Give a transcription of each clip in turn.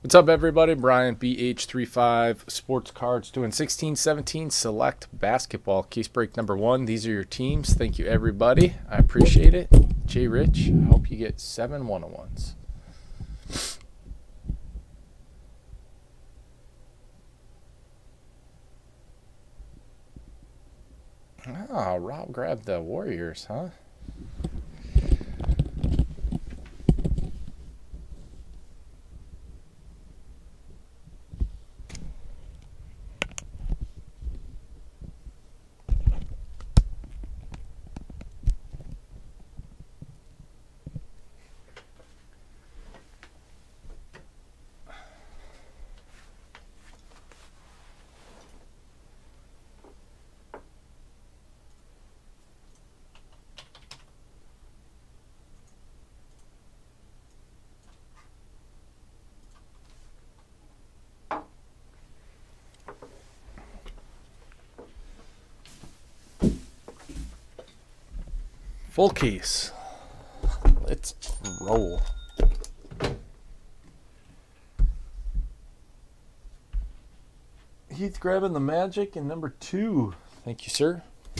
What's up, everybody? Brian BH35 Sports Cards doing 16-17 select basketball case break number 1. These are your teams. Thank you, everybody. I appreciate it. Jay Rich, I hope you get 7 101s. Ah, Rob grabbed the Warriors, huh? Full case. Let's roll. Heath grabbing the Magic in number 2. Thank you, sir.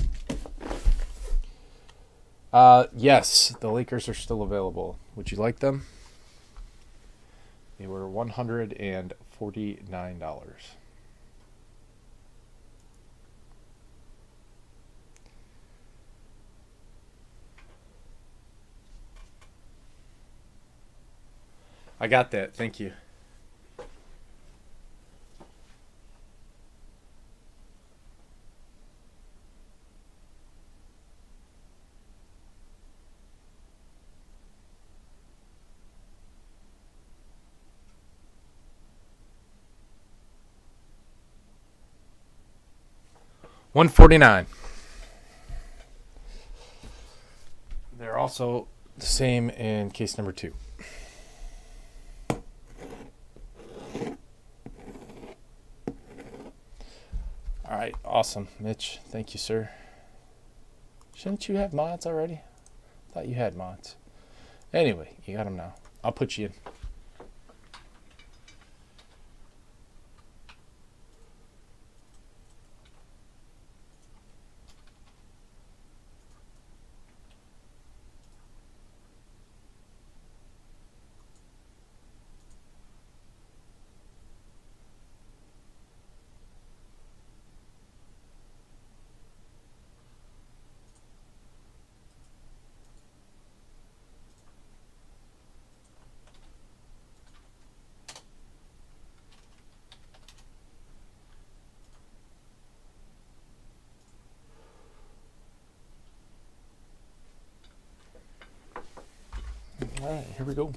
Yes, the Lakers are still available. Would you like them? They were $149. I got that. Thank you. $149. They're also the same in case number 2. All right, awesome. Mitch, thank you, sir. Shouldn't you have mods already? I thought you had mods. Anyway, you got them now. I'll put you in. All right, here we go.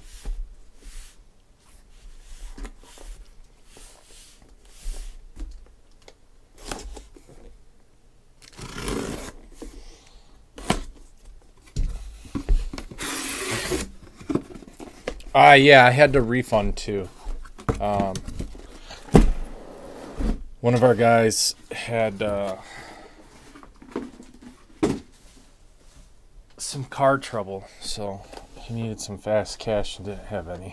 Yeah, I had to refund too. One of our guys had some car trouble, so he needed some fast cash and didn't have any.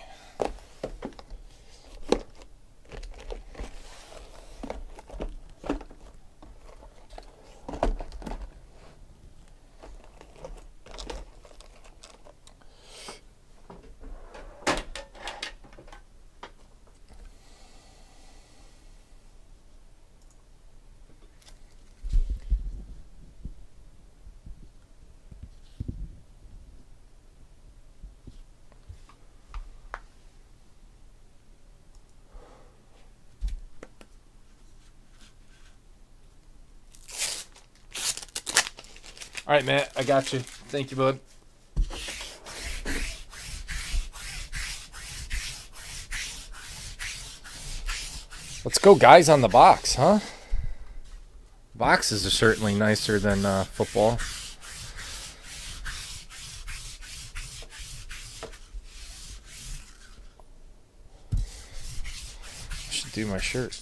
All right, Matt, I got you. Thank you, bud. Let's go guys on the box, huh? Boxes are certainly nicer than football. I should do my shirt.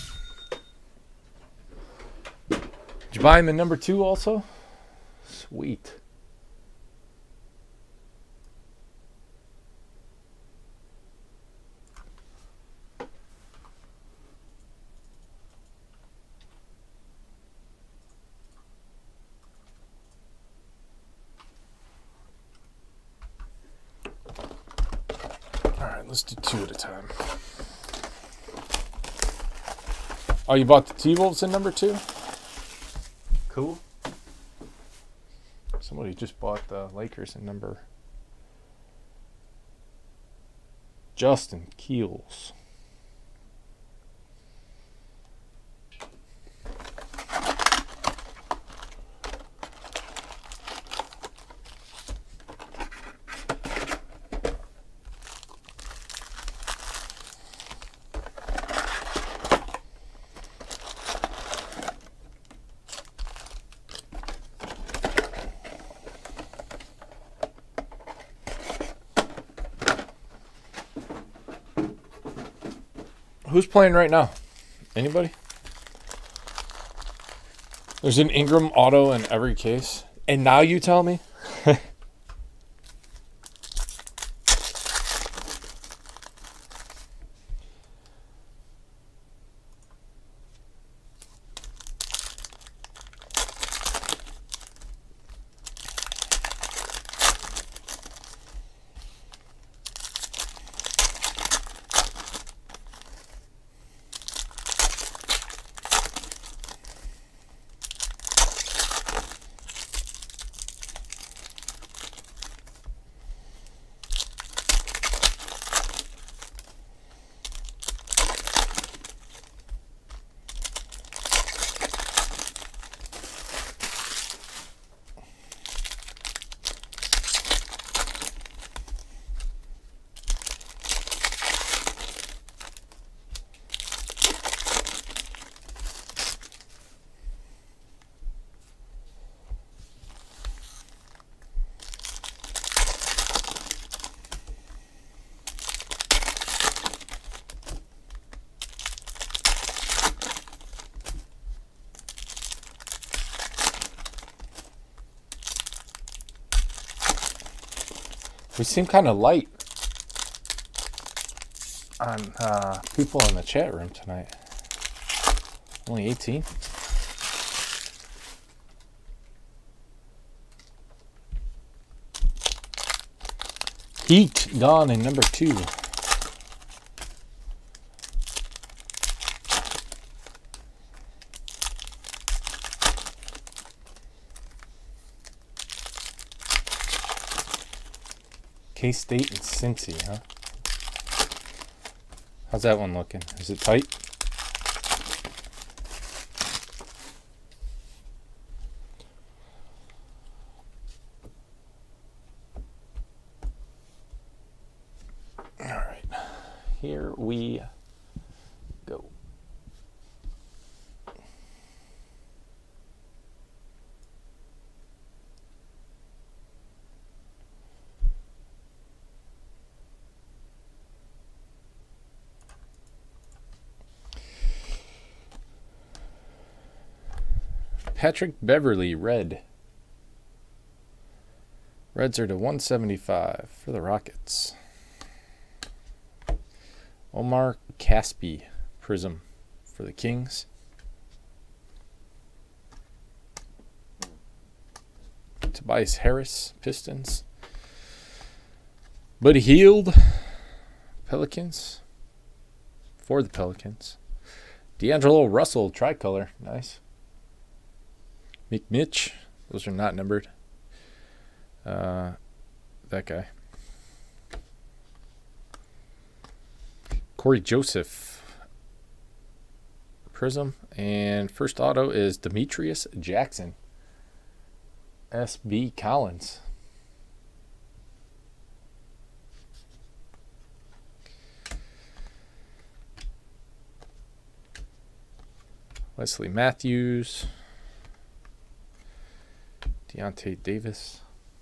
Did you buy him in number 2 also? Sweet. let's do 2 at a time. Oh, you bought the T-Wolves in number 2? Cool. Somebody just bought the Lakers in number. Justin Keels. Who's playing right now? Anybody? There's an Ingram auto in every case. And now you tell me? We seem kind of light on people in the chat room tonight. Only 18. Heat gone in number 2. K-State and Cincy, huh? How's that one looking? Is it tight? All right. Here we go. Patrick Beverly, red. Reds are to 175 for the Rockets. Omar Caspi, prism for the Kings. Tobias Harris, Pistons. Buddy Hield, Pelicans. For the Pelicans. D'Angelo Russell, tricolor, nice. Mitch, those are not numbered. That guy. Corey Joseph, prism. And first auto is Demetrius Jackson, SB Collins. Wesley Matthews. Deontay Davis.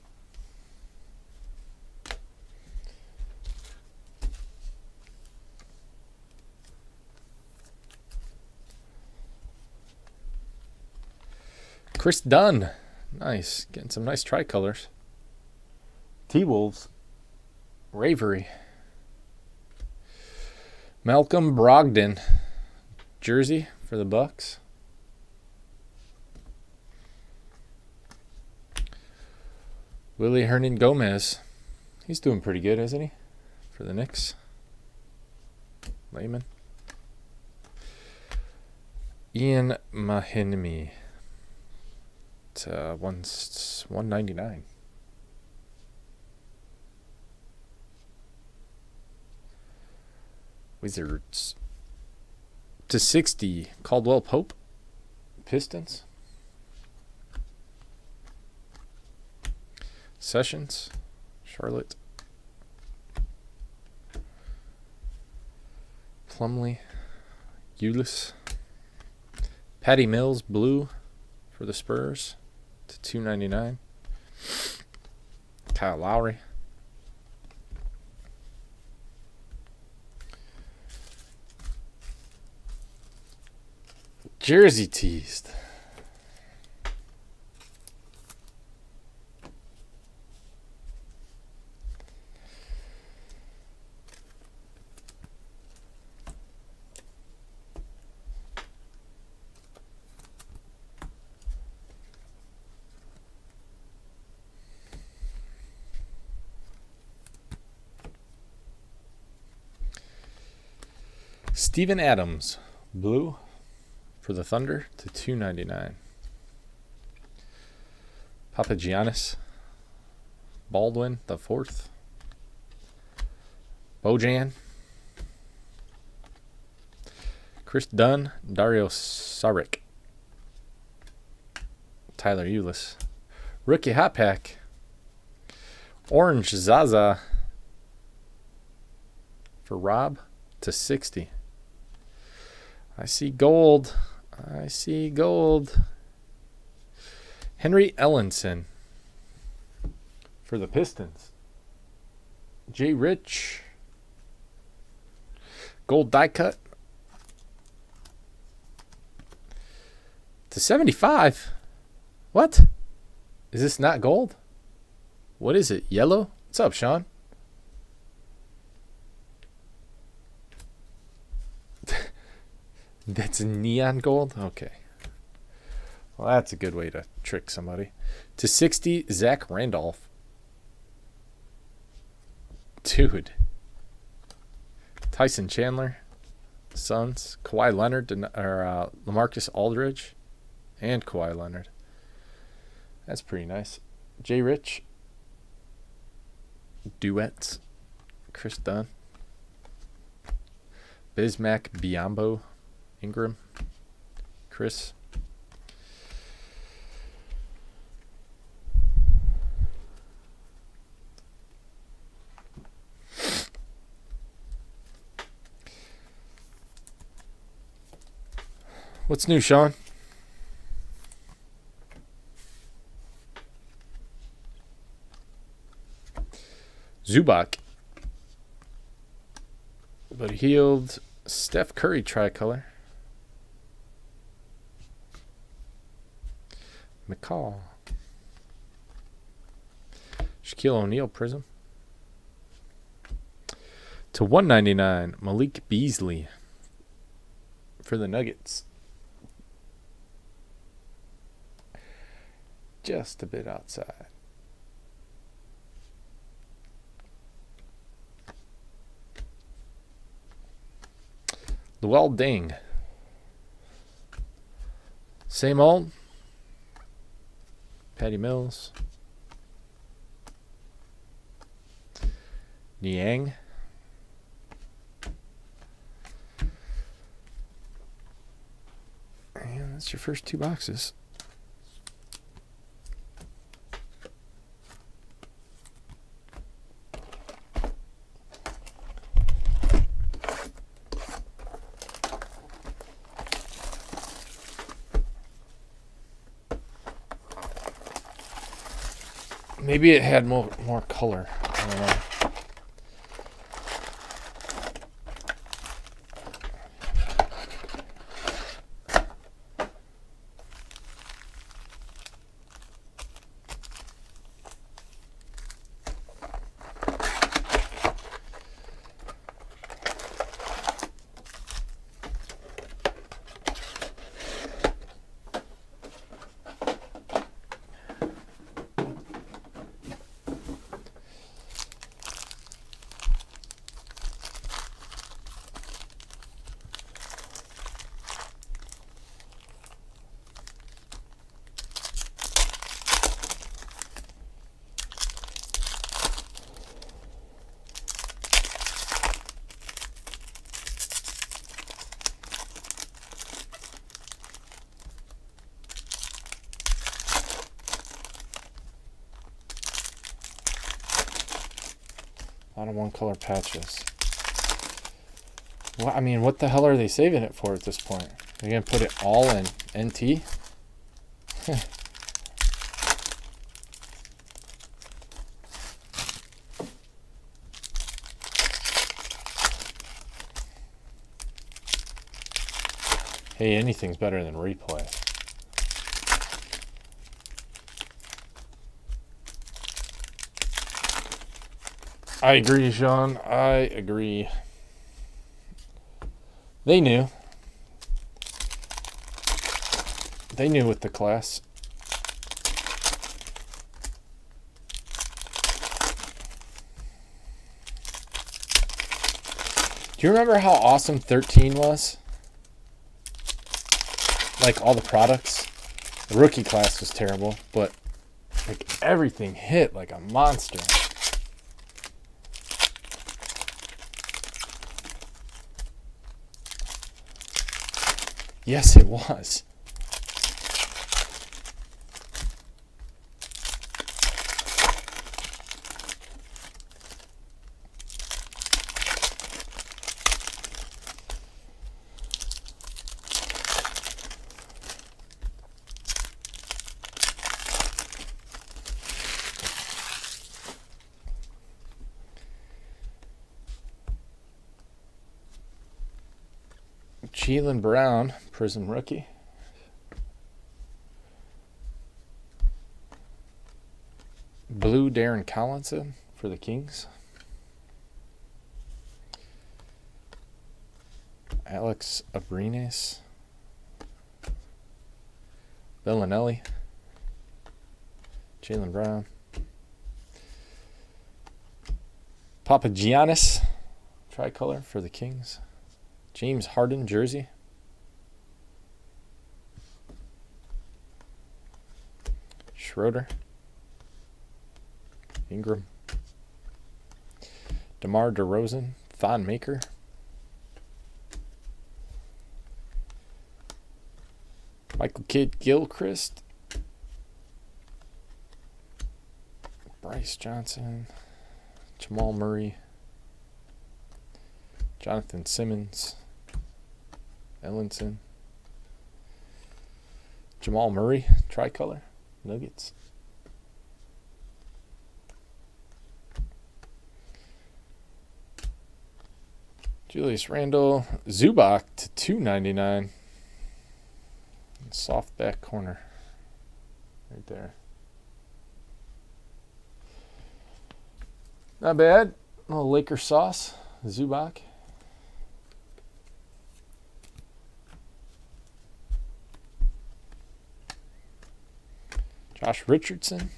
Chris Dunn. Nice. Getting some nice tricolors. T-Wolves. Ravery. Malcolm Brogdon. Jersey for the Bucks. Willie Hernan Gomez. He's doing pretty good, isn't he? For the Knicks. Layman. Ian Mahinmi. It's 199. Wizards. To 60. Caldwell Pope. Pistons. Sessions. Charlotte. Plumlee. Ulis. Patty Mills, blue for the Spurs to 299. Kyle Lowry. Jersey teased. Steven Adams, blue for the Thunder to 299. Papagiannis, Baldwin the fourth. Bojan, Chris Dunn, Dario Saric, Tyler Ulis, rookie hot pack, Orange Zaza for Rob to 60. I see gold. I see gold. Henry Ellenson for the Pistons. Jay Rich. Gold die cut. To 75. What? Is this not gold? What is it? Yellow? What's up, Sean? That's neon gold? Okay. Well, that's a good way to trick somebody. To 60, Zach Randolph. Dude. Tyson Chandler. Suns. Kawhi Leonard. LaMarcus Aldridge. And Kawhi Leonard. That's pretty nice. Jay Rich. Duets. Chris Dunn. Bismack Biyombo. Ingram, Chris. What's new, Sean? Zubac. But healed. Steph Curry tricolor. McCall. Shaquille O'Neal prism. To 199, Malik Beasley for the Nuggets. Just a bit outside. Luol Deng. Same old. Patty Mills. Niang. And that's your first two boxes. Maybe it had more color. I don't know. lot of one-color patches. Well, I mean, what the hell are they saving it for at this point? They're going to put it all in NT? Hey, anything's better than replay. I agree, Sean. I agree. They knew. They knew with the class. Do you remember how awesome 13 was? Like all the products. The rookie class was terrible, but like everything hit like a monster. Yes, it was. Jaylen Brown, Prism rookie. Blue Darren Collinson for the Kings. Alex Abrines. Bellinelli. Jaylen Brown. Papagiannis, tricolor for the Kings. James Harden jersey. Schroeder. Ingram. DeMar DeRozan. Thon Maker. Michael Kidd Gilchrist. Bryce Johnson. Jamal Murray. Jonathan Simmons. Ellenson. Jamal Murray, tricolor, Nuggets. Julius Randle, Zubac to $2.99. Soft back corner, right there. Not bad. A little Laker sauce, Zubac. Josh Richardson.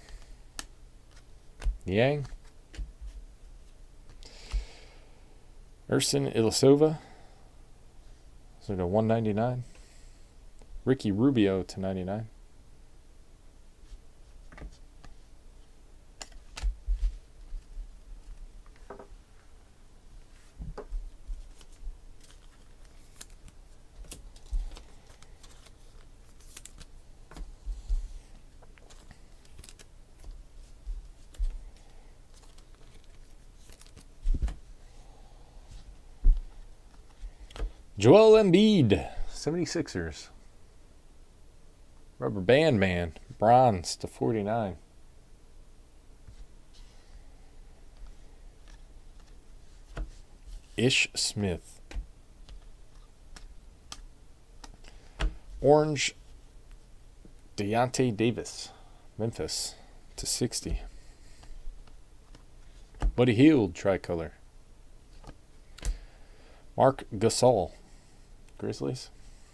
Yang. Ersan Ilyasova. So to $1.99. Ricky Rubio to $99. Joel Embiid, 76ers. Rubber Band Man, bronze to 49. Ish Smith. Orange, Deontay Davis, Memphis to 60. Buddy Hield, tricolor. Mark Gasol, Grizzlies.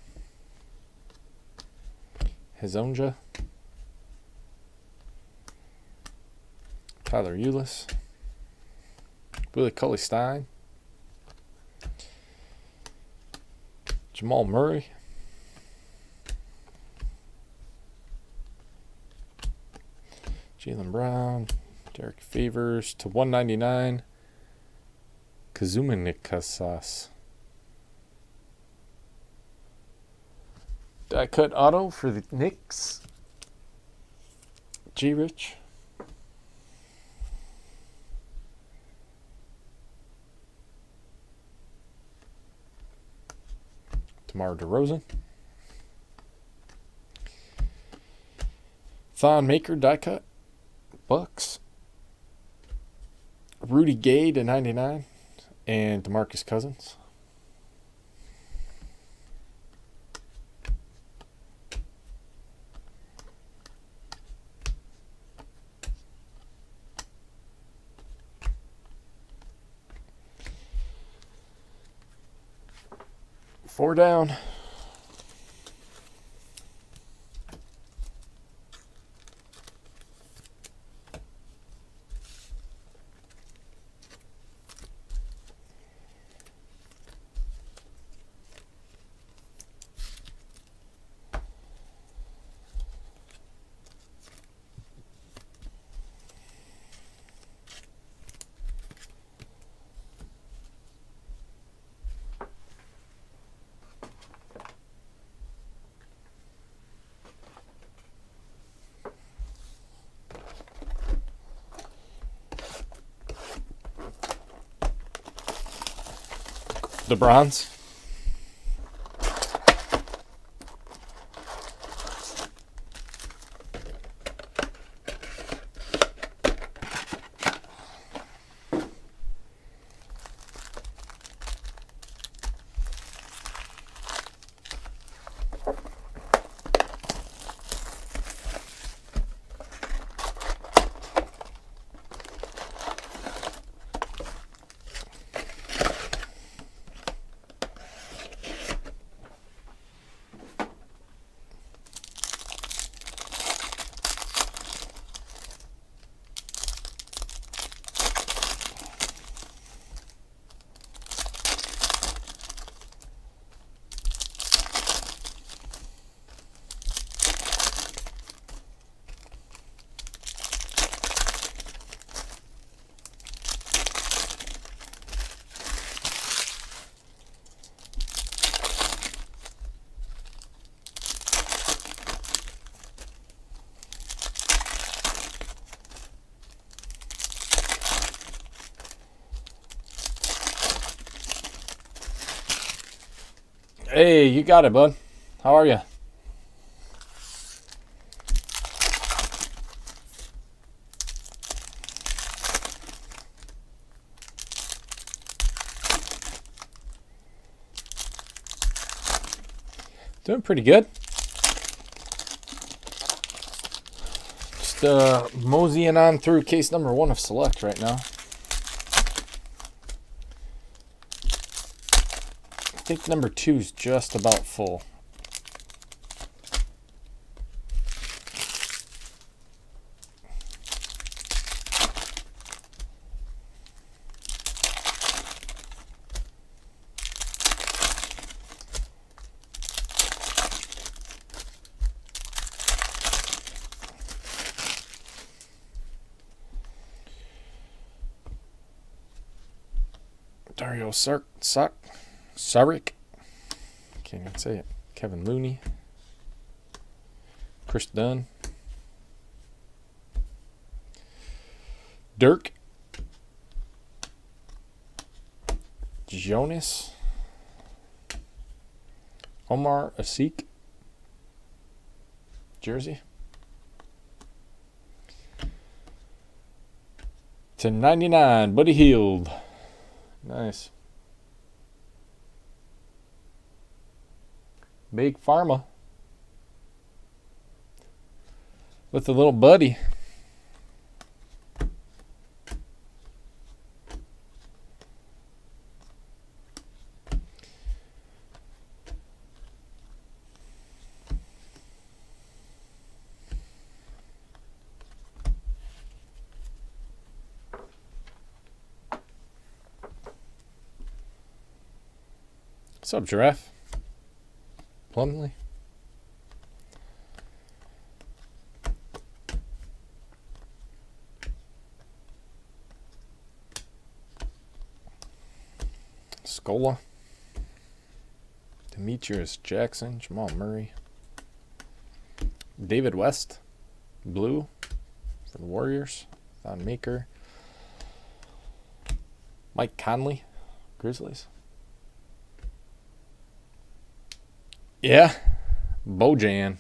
Hezonja. Tyler Ulis. Willie Cauley-Stein. Jamal Murray. Jaylen Brown. Derek Favors to $1.99. Kazuma Nikasas. Die cut auto for the Knicks. G Rich. DeMar DeRozan. Thon Maker die cut. Bucks. Rudy Gay to 99. And DeMarcus Cousins. Four down. The bronze. Hey, you got it, bud. How are you? Doing pretty good. Just moseying on through case number 1 of Select right now. I think number 2 is just about full. Dario Saric. Can't even say it. Kevin Looney. Chris Dunn. Dirk. Jonas. Omar Asik. Jersey. /99, Buddy Hield. Nice. Big Pharma. With the little buddy. What's up, Giraffe? Plumley. Scola. Demetrius Jackson. Jamal Murray. David West. Blue. For the Warriors. Thon Maker. Mike Conley. Grizzlies. Yeah. Bojan.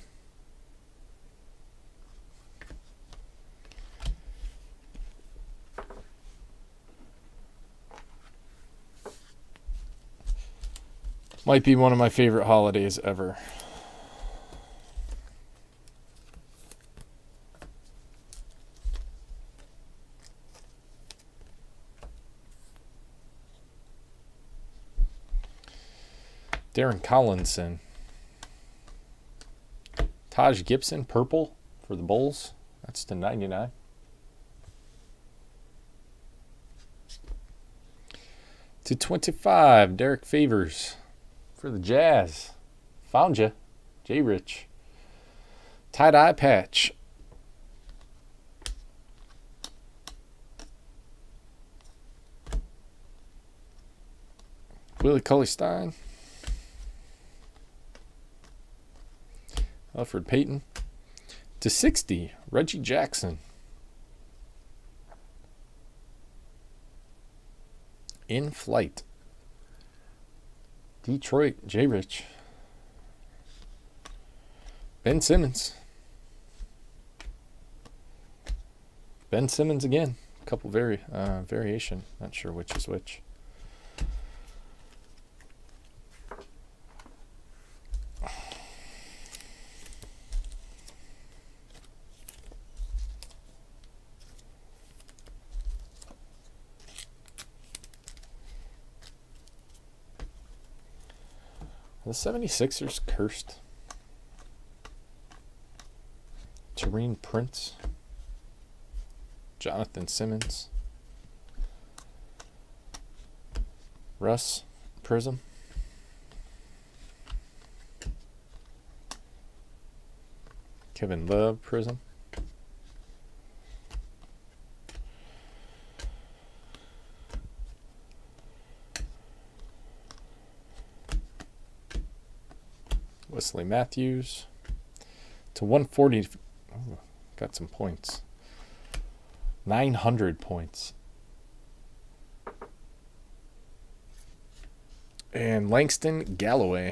Might be one of my favorite holidays ever. Darren Collinson. Taj Gibson, purple for the Bulls. That's to 99. To 25, Derek Favors for the Jazz. Found you, J. Rich. Tie-dye patch. Willie Cauley-Stein. Alfred Payton. To 60, Reggie Jackson. In flight. Detroit, J. Rich. Ben Simmons. Ben Simmons again. A couple variation. Not sure which is which. The 76ers cursed. Taurean Prince. Jonathan Simmons. Russ Prism. Kevin Love Prism. Wesley Matthews to 140. Oh, got some points. 900 points. And Langston Galloway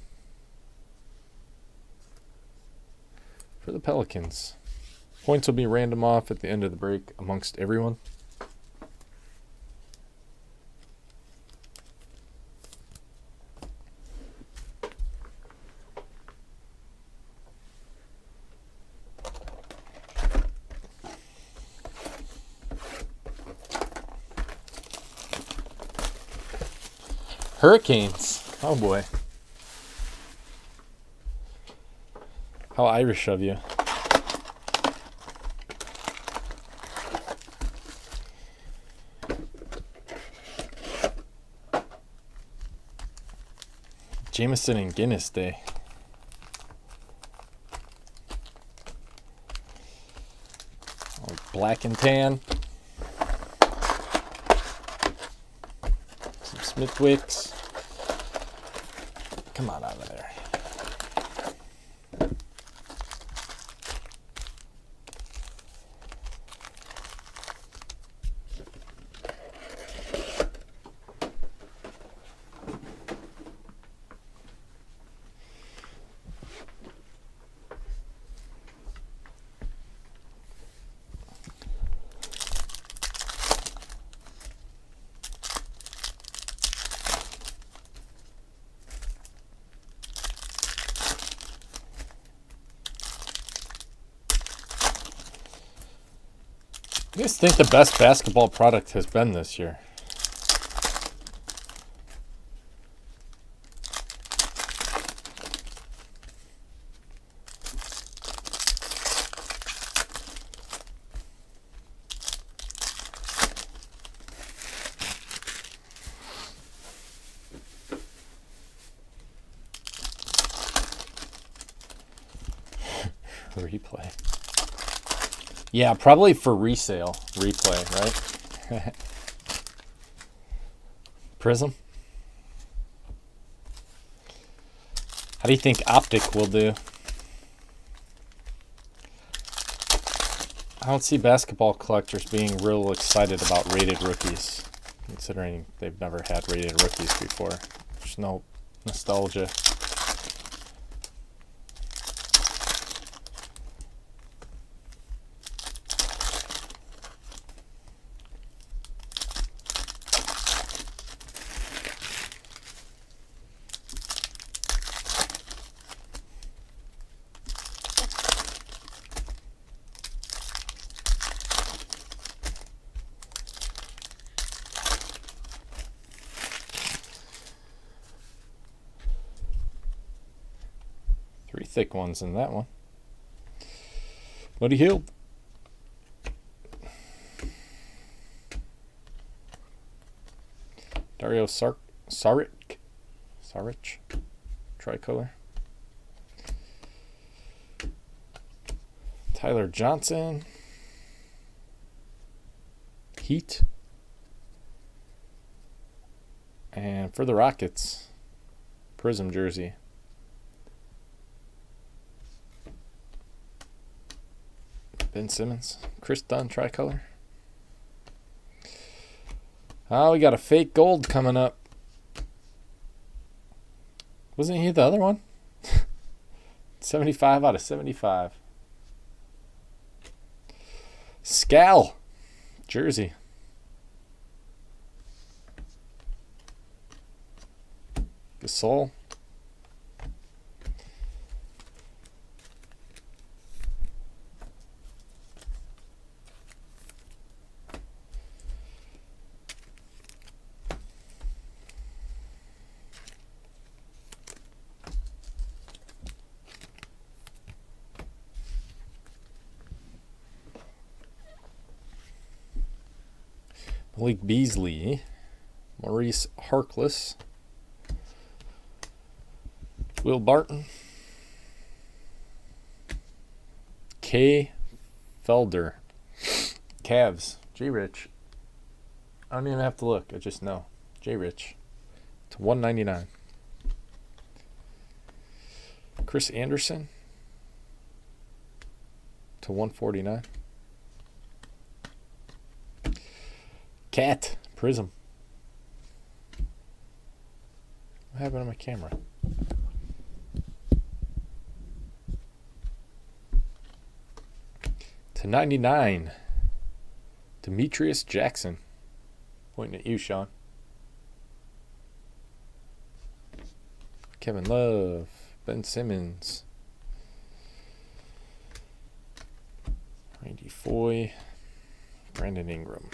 for the Pelicans. Points will be random off at the end of the break amongst everyone. Hurricanes. Oh boy. How Irish of you. Jameson and Guinness Day. Black and tan. Some Smithwicks. Come on out of there. I just think the best basketball product has been this year. Replay. Yeah, probably for resale. Replay, right? Prism. How do you think Optic will do? I don't see basketball collectors being real excited about rated rookies, considering they've never had rated rookies before. There's no nostalgia. 3 thick ones in that one. Buddy Hield. Dario Saric. Tricolor. Tyler Johnson. Heat. And for the Rockets, Prism jersey. Ben Simmons. Chris Dunn tricolor. Oh, we got a fake gold coming up. Wasn't he the other one? 75 out of 75. Scal jersey. Gasol. Malik Beasley. Maurice Harkless. Will Barton. K. Felder. Cavs. J. Rich. I don't even have to look. I just know. J. Rich. To 199. Chris Anderson. To 149. Cat. Prism. What happened to my camera? To 99. Demetrius Jackson. Pointing at you, Sean. Kevin Love. Ben Simmons. Randy Foy. Brandon Ingram.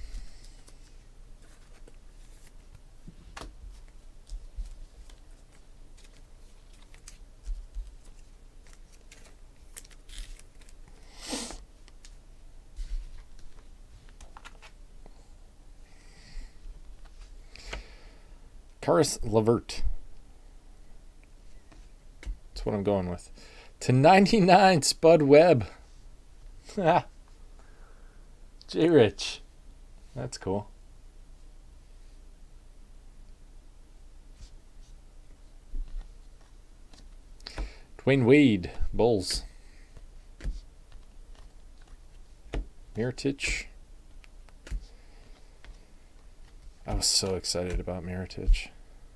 Karis LeVert. That's what I'm going with. To 99, Spud Webb. J. Rich. That's cool. Dwayne Wade, Bulls. Mirotic. I was so excited about Mirotic.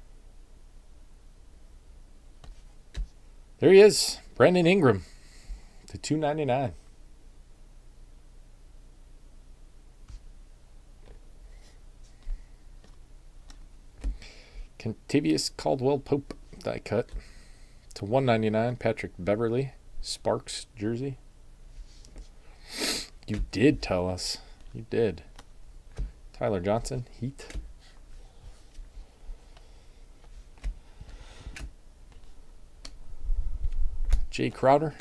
There he is, Brandon Ingram, to 299. Kentavious Caldwell Pope, die cut, to 199. Patrick Beverly, Sparks jersey. You did tell us. You did. Tyler Johnson, Heat. Jay Crowder.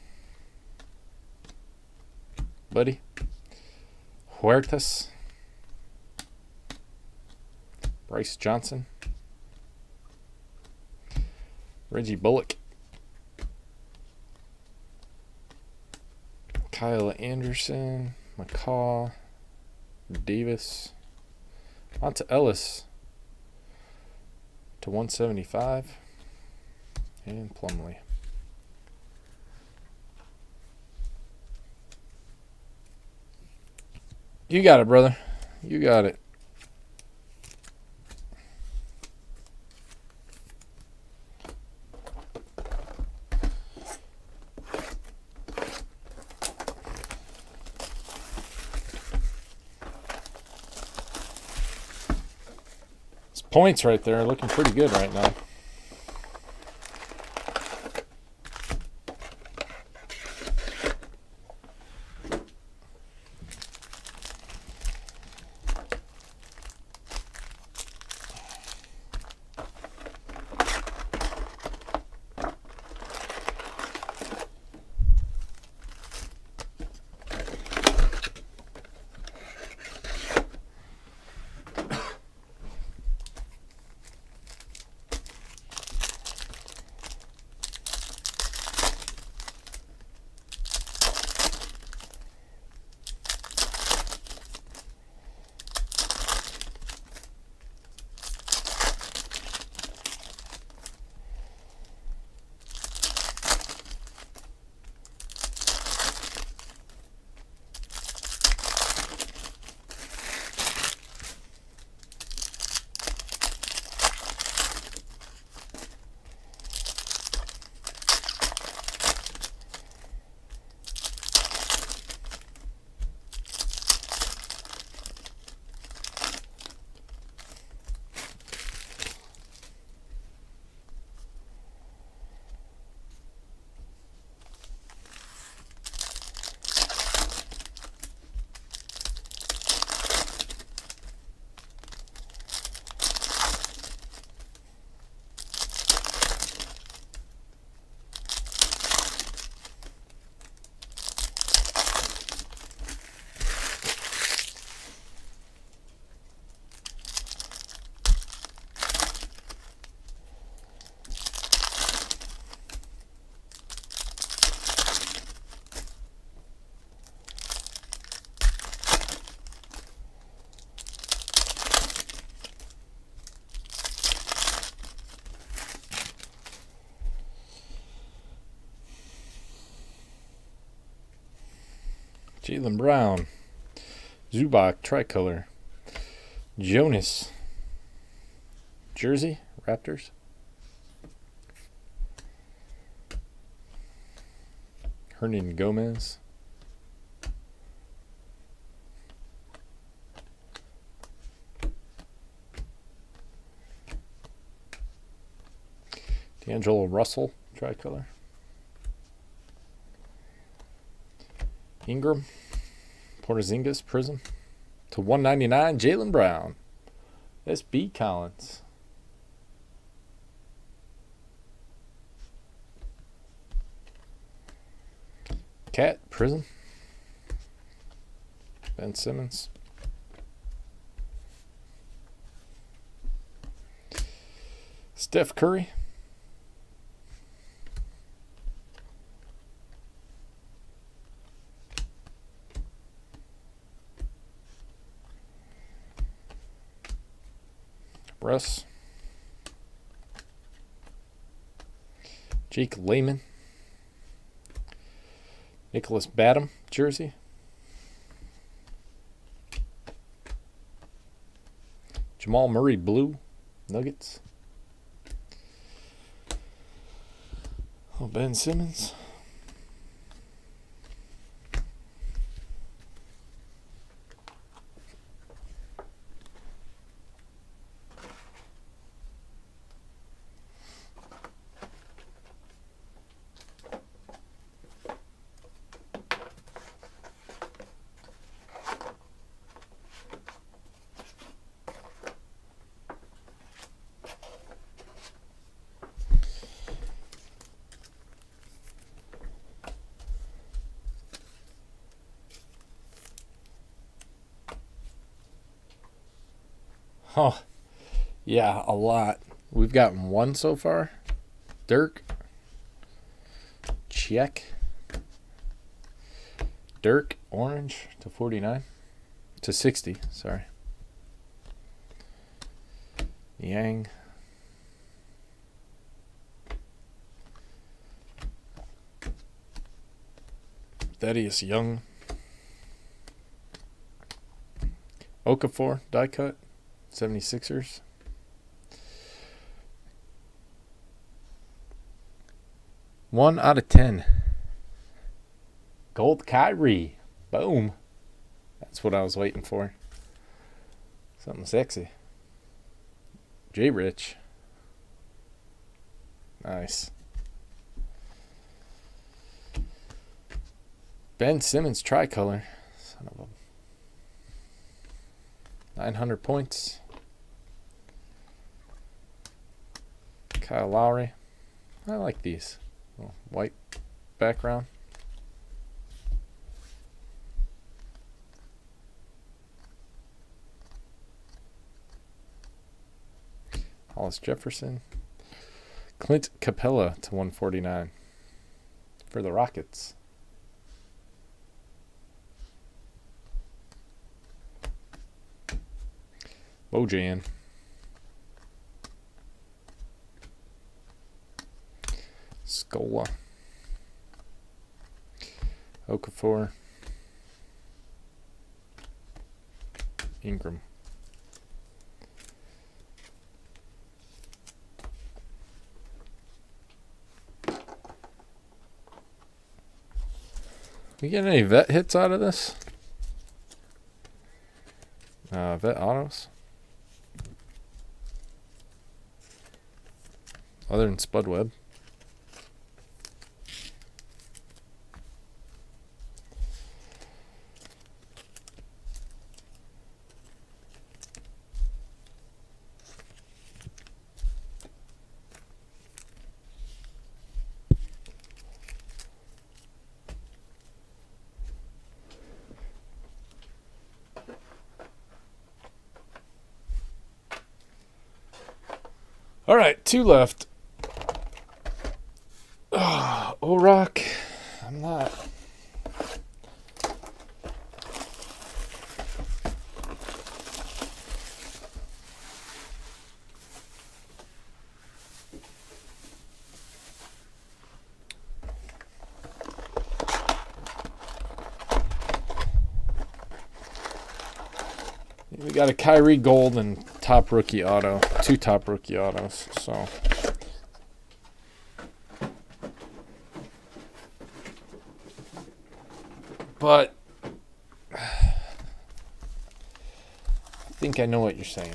Buddy. Huertas. Bryce Johnson. Reggie Bullock. Kyle Anderson. McCaw. Davis. On to Ellis. To 175. And Plumlee. You got it, brother. You got it. It's points right there. Looking pretty good right now. Jaylen Brown. Zubac, tricolor. Jonas. Jersey, Raptors. Hernan Gomez. D'Angelo Russell, tricolor. Ingram. Porzingis, Prism. To 199, Jaylen Brown. SB Collins. Cat, Prism. Ben Simmons. Steph Curry. Russ. Jake Layman. Nicholas Batum, jersey. Jamal Murray, blue, Nuggets. Oh, Ben Simmons. Oh, yeah, a lot. We've gotten one so far. Dirk. Check. Dirk, orange to 49. To 60, sorry. Yang. Thaddeus Young. Okafor, die cut. 76ers. One out of 10. Gold Kyrie. Boom. That's what I was waiting for. Something sexy. J Rich. Nice. Ben Simmons tricolor. Son of a 900 points. Kyle Lowry. I like these. Little white background. Hollis Jefferson. Clint Capella to 149 for the Rockets. Bojan. Scola. Okafor. Ingram. We get any vet hits out of this? Vet autos? Other than Spud Webb. All right, 2 left. O-Rock. I'm not. got a Kyrie Gold and top rookie auto. 2 top rookie autos. So. But I think I know what you're saying.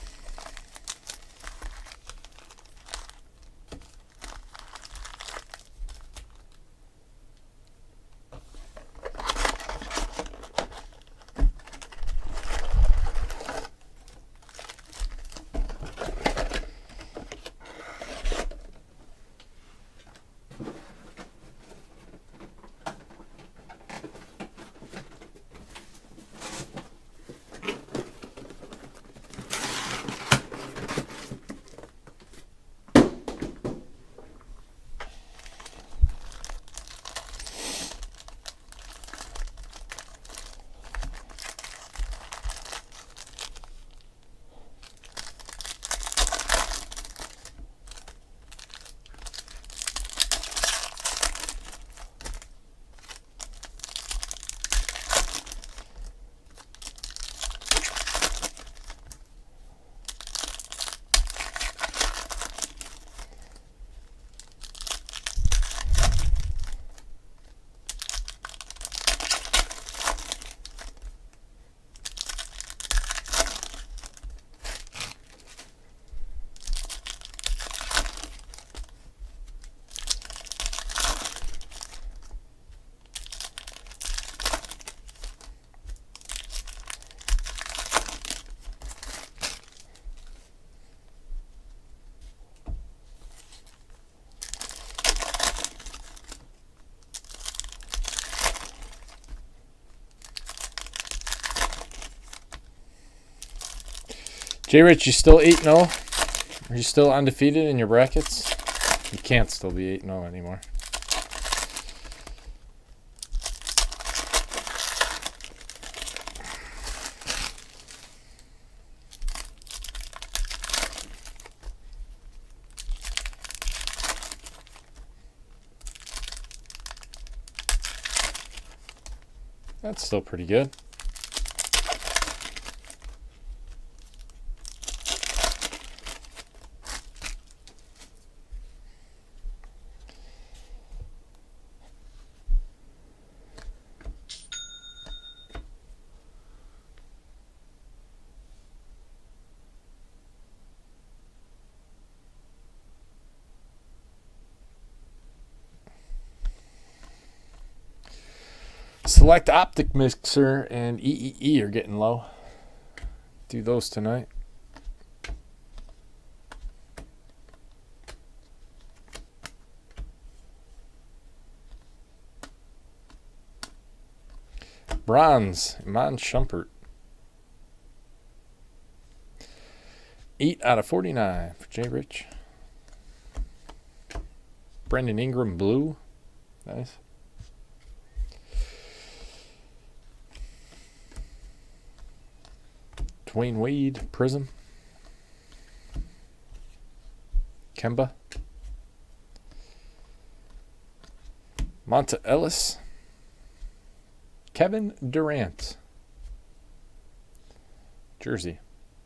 J Rich, you still 8-0? Are you still undefeated in your brackets? You can't still be 8-0 anymore. That's still pretty good. Select Optic Mixer and EEE are getting low. Do those tonight. Bronze, Iman Shumpert. 8/49 for J Rich. Brendan Ingram, blue. Nice. Dwayne Wade, Prism. Kemba. Monta Ellis. Kevin Durant. Jersey.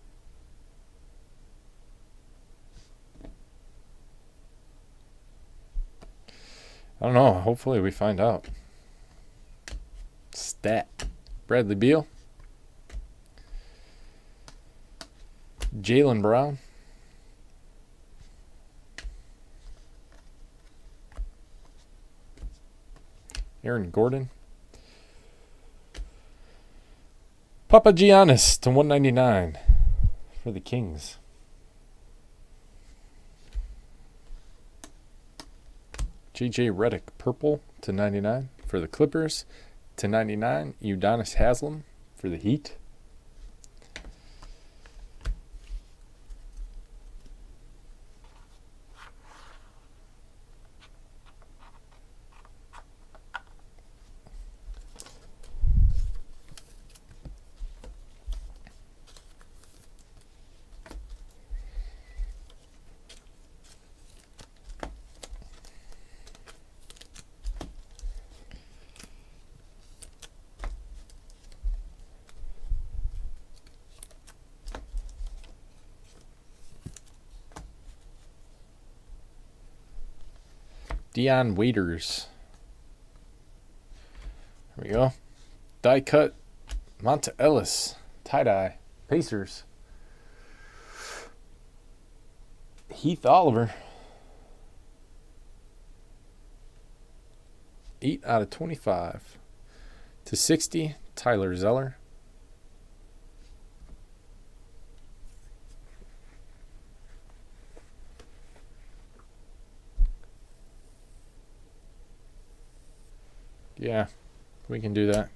I don't know. Hopefully we find out. Stat. Bradley Beal. Jaylen Brown. Aaron Gordon. Papagiannis /199 for the Kings. JJ Redick, purple /99 for the Clippers. /99, Udonis Haslem for the Heat. Dion Waiters. There we go. Die cut. Monta Ellis. Tie-dye. Pacers. Heath Oliver. 8/25. /60. Tyler Zeller. Yeah, we can do that.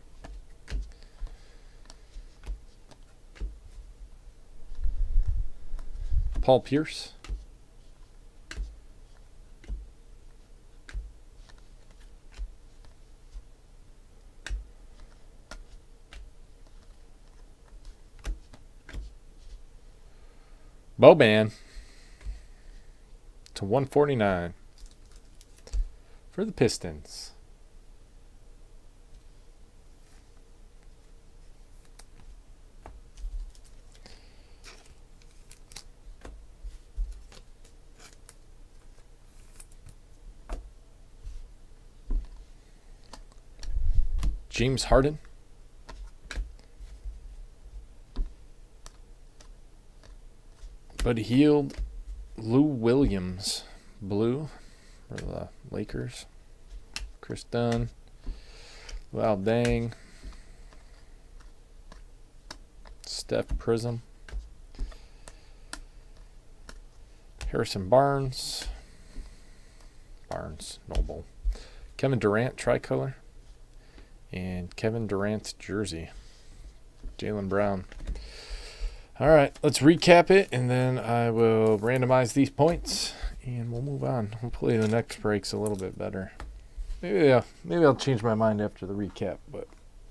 Paul Pierce. Boban /149 for the Pistons. James Harden. Buddy Hield. Lou Williams. Blue for the Lakers. Chris Dunn. Wow, dang. Steph Prism. Harrison Barnes. Noble. Kevin Durant tricolor. And Kevin Durant's jersey. Jaylen Brown. All right, let's recap it, and then I will randomize these points, and we'll move on. Hopefully the next break's a little bit better. Maybe I'll change my mind after the recap, but...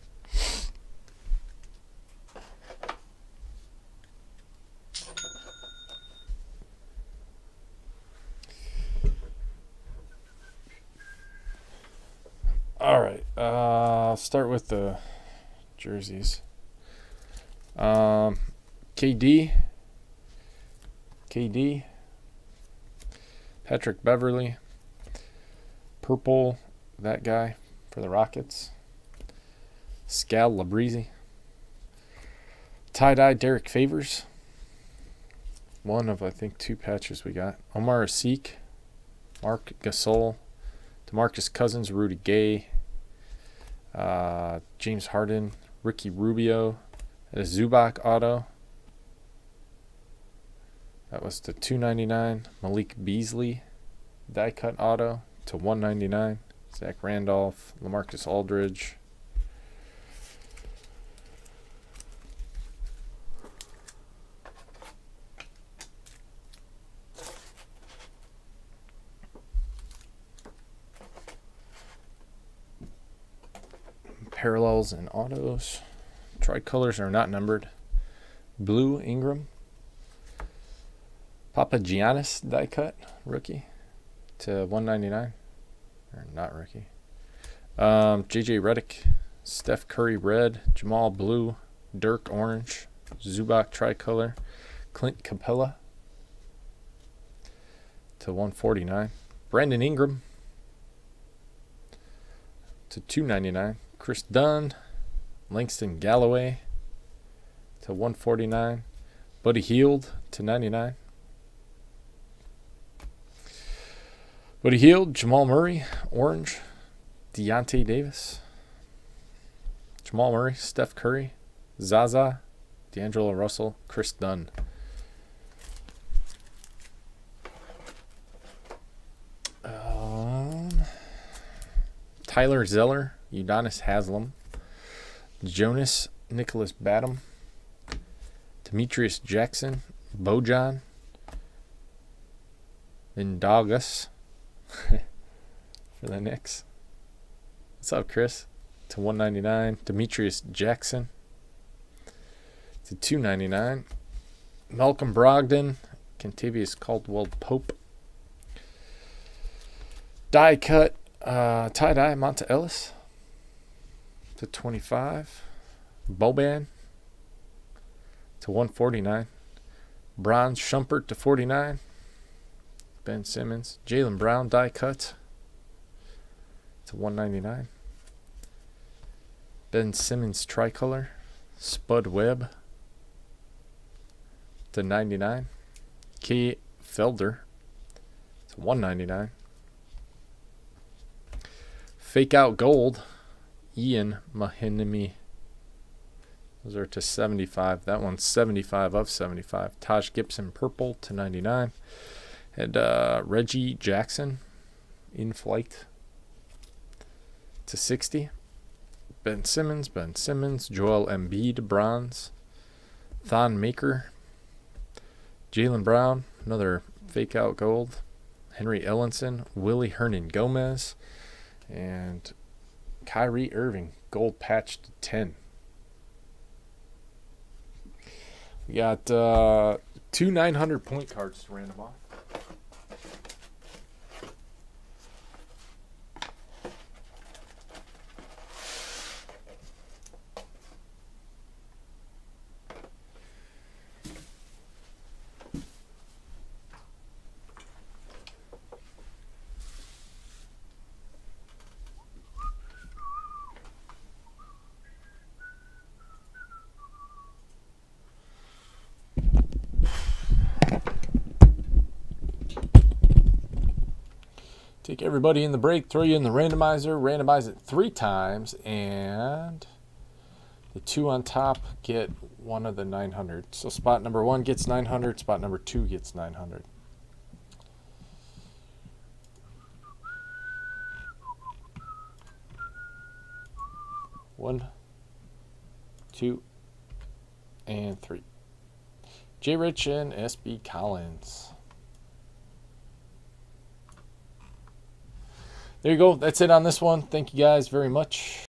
All right, I'll start with the jerseys. KD, Patrick Beverly, purple, that guy for the Rockets. Scal Labrizi, tie-dye Derek Favors, one of I think 2 patches we got. Omar Asik, Mark Gasol, DeMarcus Cousins, Rudy Gay, James Harden, Ricky Rubio, a Zubac auto. That was to $2.99. Malik Beasley, die cut auto to $1.99. Zach Randolph, LaMarcus Aldridge. Parallels and autos. Tricolors are not numbered. Blue Ingram. Papagiannis die cut rookie to $1.99, or not rookie. JJ Redick, Steph Curry red, Jamal blue, Dirk orange, Zubac tricolor, Clint Capella to $1.49. Brandon Ingram to $2.99. Chris Dunn, Langston Galloway to $1.49. Buddy Hield to $99. Buddy Hield, Jamal Murray, orange, Deontay Davis, Jamal Murray, Steph Curry, Zaza, D'Angelo Russell, Chris Dunn. Tyler Zeller, Udonis Haslam, Jonas Nicholas Batum, Demetrius Jackson, Bojan, Indagas for the Knicks. What's up, Chris? To $1.99. Demetrius Jackson to $2.99. Malcolm Brogdon, Kentavious Caldwell-Pope. Die cut tie-dye Monta Ellis to $25. Boban to $1.49. Bronze Shumpert to $49. Ben Simmons. Jaylen Brown die cut to 199. Ben Simmons tricolor. Spud Webb to 99. K. Felder to 199. Fake out gold. Ian Mahinimi. Those are to 75. That one's 75 of 75. Taj Gibson purple to 99. And Reggie Jackson in flight to 60. Ben Simmons. Joel Embiid bronze. Thon Maker. Jaylen Brown, another fake out gold. Henry Ellenson, Willie Hernan Gomez, and Kyrie Irving, gold patch to 10. We got 2 900-point cards to random off. Take everybody in the break, throw you in the randomizer, randomize it 3 times, and the 2 on top get one of the 900. So spot number 1 gets 900, spot number 2 gets 900. One, 2, and 3. J. Rich and SB Collins. There you go. That's it on this one. Thank you guys very much.